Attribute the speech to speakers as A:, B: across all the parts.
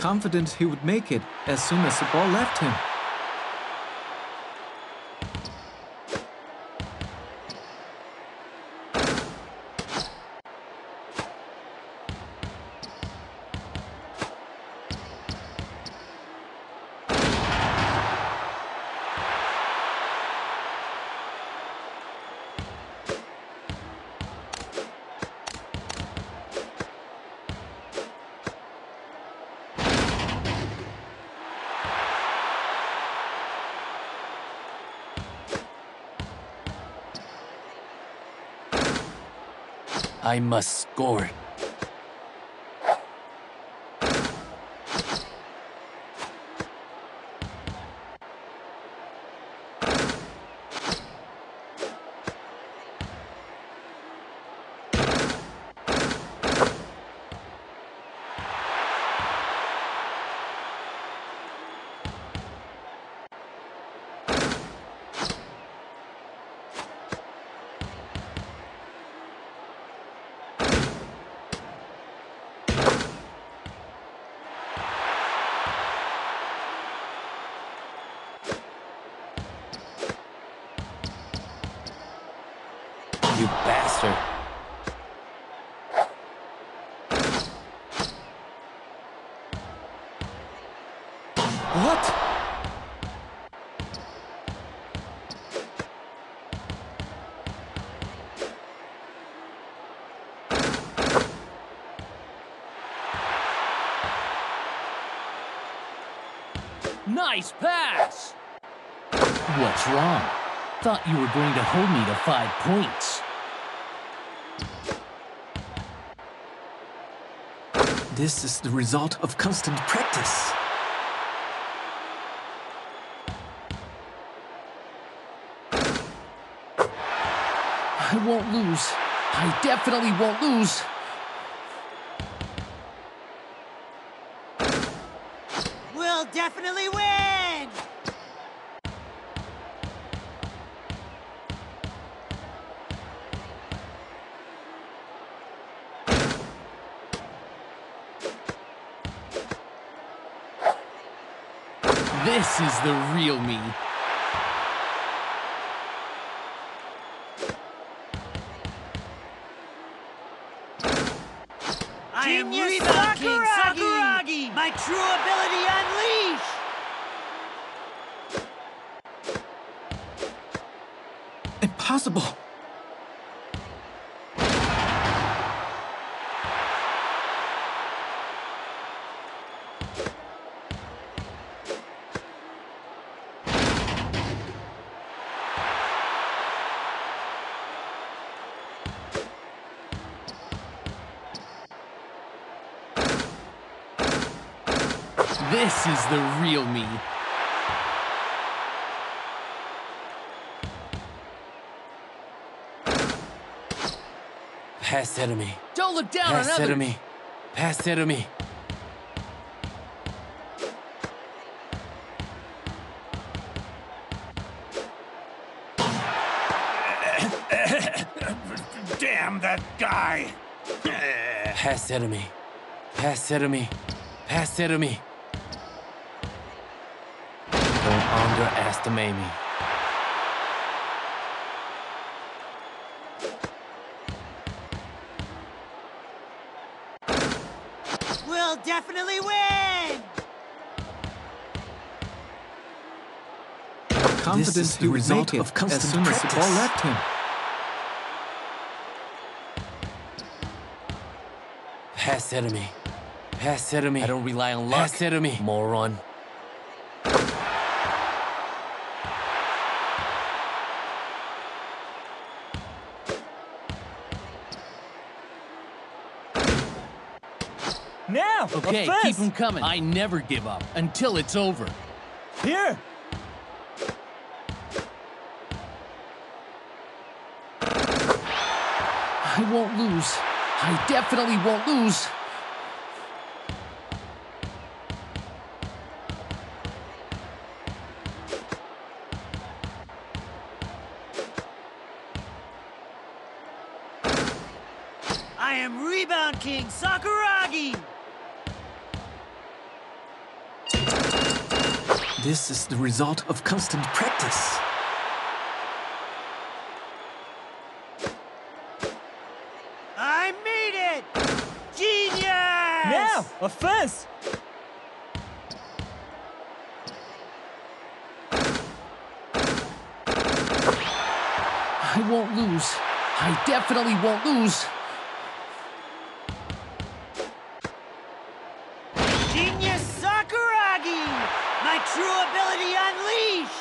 A: confident he would make it as soon as the ball left him.
B: I must score. You bastard.
A: What?
B: Nice pass! What's wrong? Thought you were going to hold me to 5 points.
A: This is the result of constant practice.
B: I won't lose. I definitely won't lose.
C: We'll definitely win!
B: This is the real me.
C: I am
D: Genius
C: Rebound King
D: Sakuragi!
C: Sakuragi! My true ability unleash!
A: Impossible!
B: This is the real me. Pass it to me. Don't look down on others. Pass it to me. Pass it to me.
D: Damn that guy!
B: Pass it to me. Pass it to me. Pass it to me. Don't underestimate me.
C: We'll definitely win!
A: Confidence he would make it as soon as the ball left him.
B: Pass it to me. Pass it to me. I don't rely on luck. Pass it to me, moron.
D: Now!
B: Okay, keep them coming. I never give up until it's over.
D: Here!
B: I won't lose. I definitely won't lose.
C: I am Rebound King Sakuragi!
A: This is the result of constant practice.
C: I made it! Genius!
E: Now, offense!
B: I won't lose. I definitely won't lose.
C: Genius Sakuragi! My true ability unleashed!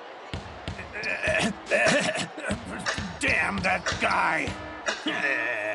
D: Damn that guy!